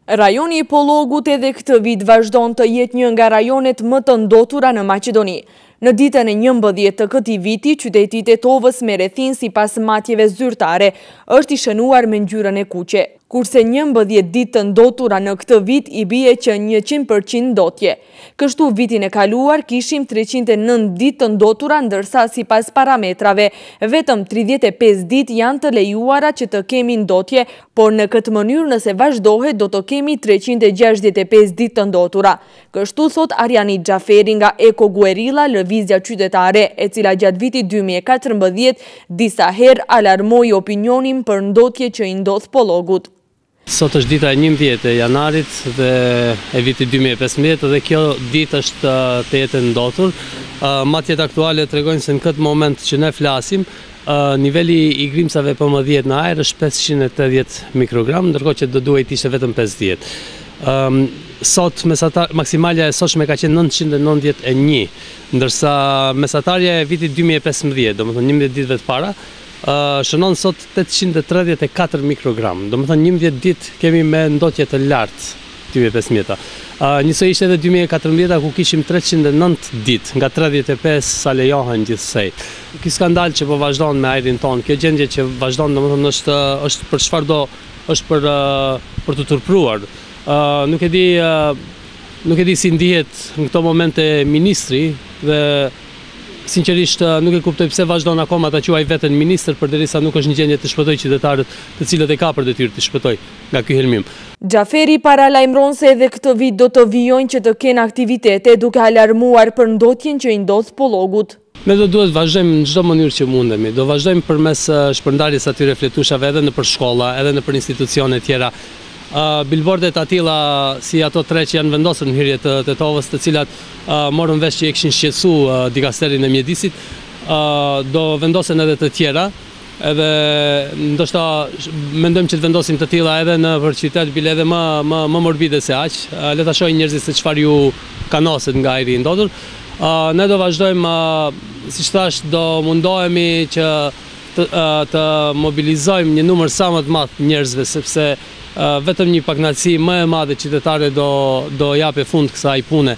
Rajoni i Pollogut edhe këtë vit vazhdon të jetë një nga rajonet më të ndotura në Maqedoni. Në ditën e 11 të këtij viti, qyteti i Tetovës me rrethin sipas matjeve zyrtare është i shënuar me ngjyrën e kuqe, kurse 11 ditë të ndotura në këtë vit i bie që 100% ndotje. Kështu vitin e kaluar kishim 309 ditë të ndotura, ndërsa sipas parametrave vetëm 35 ditë janë të lejuara që të kemi ndotje, por në këtë mënyrë nëse vazhdohet do të kemi 365 ditë të ndotura. Kështu thot Arjanit Xhaferi nga Eko Guerilla, lëvizja qytetare, e cila gjatë vitit 2014 disa herë alarmoi opinionin për ndotje që i ndodh Pollogut. Sot është dita e 11 e janarit dhe e vitit 2015 dhe kjo ditë është të jetë ndotur. Matjet aktuale tregojnë se në këtë moment që ne flasim, niveli i grimcave PM10 në ajër është 580 mikrogram, ndërkohë që do duhet ishte vetëm 50. Sot maksimalja e sotshme ka qenë 991, ndërsa mesatarja e vitit 2015, domethënë 11 ditëve të para, shënon sot 834 mikrogram. Do më thënë 11 ditë kemi me ndotje të lartë 2015. Njësoj ishte edhe 2014 ku kishim 309 ditë, nga 35 sa lejohen gjithsej. Ky skandal që po vazhdon me ajrin ton, kjo gjendje që vazhdon, do më thënë është për çfarë do, është për të turpruar. Nuk e di si ndihet në këto momente ministri dhe sinqerisht nuk e kuptoj pse vazhdon akoma ta quaj veten ministër përderisa nuk është në gjendje të shpëtojë qytetarët të cilët e ka për detyrë të shpëtojë nga ky helmim. Xhaferi paralajmëron se edhe këtë vit do të vijojnë që të kenë aktivitete, duke alarmuar për ndotjen që i ndodh Pollogut. Ne do duhet vazhdojmë në çdo mënyrë që mundemi. Do vazhdojmë përmes shpërndarjes atyre fletushave edhe nëpër shkolla, edhe nëpër institucione tjera. Billboardet atilla si ato 3 që janë vendosur në hyrje të Tetovës, të cilat morën vesh që e kishin shqetësuar dikasterin e mjedisit, do vendosen edhe të tjera, edhe ndoshta mendojmë që të vendosim të tilla edhe në për qytet bile edhe më morbide se aq. Le ta shohin njerëzit se çfarë ju kanoset nga ajri i ndodhur. Ne do vazhdojmë, siç thash, do mundohemi që të mobilizojmë një numër sa më të madh njerëzve, sepse vetëm një pakënaqësi më e madhe qytetare do japë fund kësaj pune.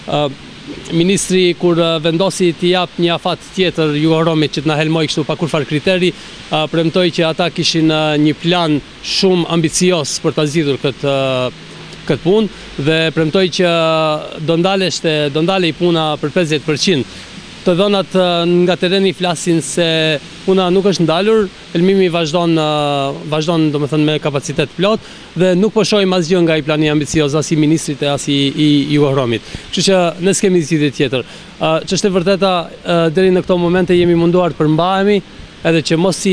Ministri kur vendosi t'i jap një afat tjetër Jugohromit që t'na helmoj kështu pa kurfar kriteri, premtoi që ata kishin një plan shumë ambicios për ta zgjidhur këtë punë dhe premtoi që do ndalej puna për 50%. Të dhënat nga tereni flasin se puna nuk është ndalur, helmimi vazhdon domethënë me kapacitet plot dhe nuk po shohim asgjë nga ai plani ambicioz as i ministrit e as i Jugohromit. Kështu që ne s'kemi zgjidhje tjetër. Ç'është e vërteta, deri në këto momente jemi munduar të përmbahemi, edhe që mos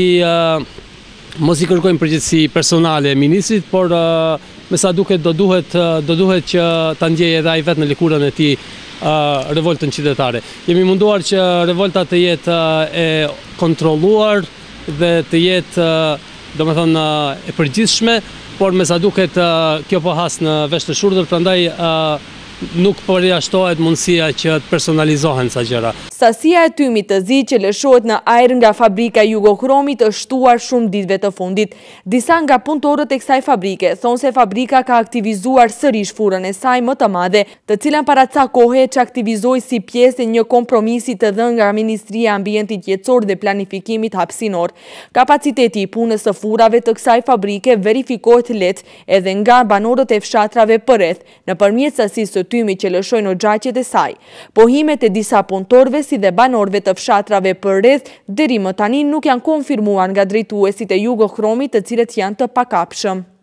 i kërkojmë përgjegjësi personale e ministrit, por me sa duket do duhet që ta ndjejë edhe ai vetë në lëkurën e tij revoltën qytetare. Jemi munduar që revolta të jetë e kontrolluar dhe të jetë, domethënë, e përgjithshme, por me sa duket kjo po has në vesh të shurdhër, prandaj nuk përjashtohet mundësia që të personalizohen sa gjëra. Sasia e tymit të zi që lëshohet në ajër nga fabrika Jugochromit është shtuar shumë ditëve të fundit. Disa nga punëtorët e kësaj fabrike thonë se fabrika ka aktivizuar sërish furën e saj më të madhe, të cilën para ca kohe që aktivizoi si pjesë e një kompromisi të dhënë nga Ministria e Ambientit Jetësor dhe Planifikimit Hapësinor. Kapaciteti i punës së furrave të kësaj fabrike verifikohet lehtë edhe nga banorët e fshatrave përreth, nëpërmjet sasisë së tymit që lëshojnë oxhaqet e saj. Pohimet e disa punëtorëve si dhe banorëve të fshatrave përreth deri më tani nuk janë konfirmuar nga drejtuesit e Jugochromit, të cilët janë të pakapshëm.